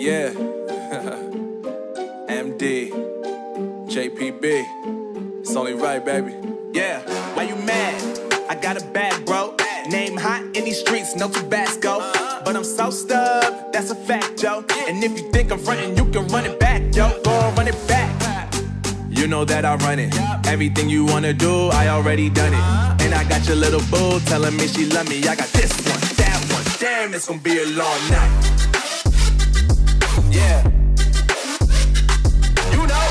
Yeah. MD. JPB. It's only right, baby. Yeah, why you mad? I got a bag, bro. Name hot in these streets, no Tabasco. But I'm so stubbed, that's a fact, yo. And if you think I'm frontin', you can run it back, yo. Go on, run it back. You know that I run it. Everything you wanna do, I already done it. And I got your little boo telling me she love me. I got this one, that one. Damn, it's gonna be a long night. Yeah. You know.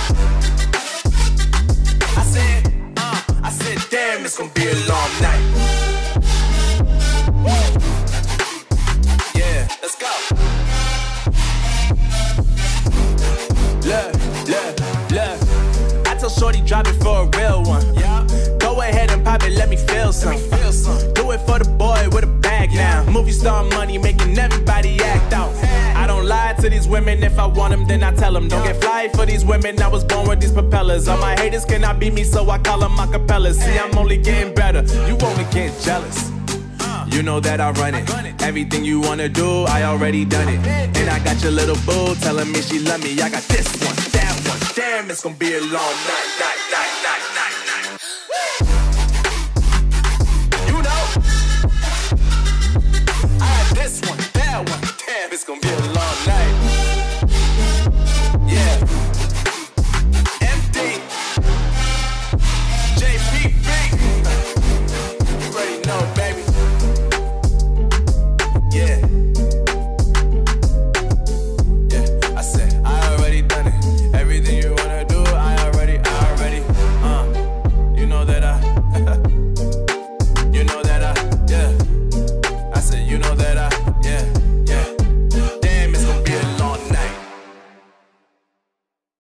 I said, damn, it's gonna be a long night. Yeah, let's go. Look. I told Shorty drop it for a real one. Yeah. Go ahead and pop it, let me feel some. Do it for the boy with a bag now. Movie star money making everybody act out. I don't lie to these women, if I want them then I tell them. Don't get fly for these women, I was born with these propellers. All my haters cannot beat me, so I call them acapellas. See, I'm only getting better, you only get jealous. You know that I run it. Everything you wanna do, I already done it. And I got your little boo telling me she love me. I got this one, that one. Damn, it's gonna be a long night.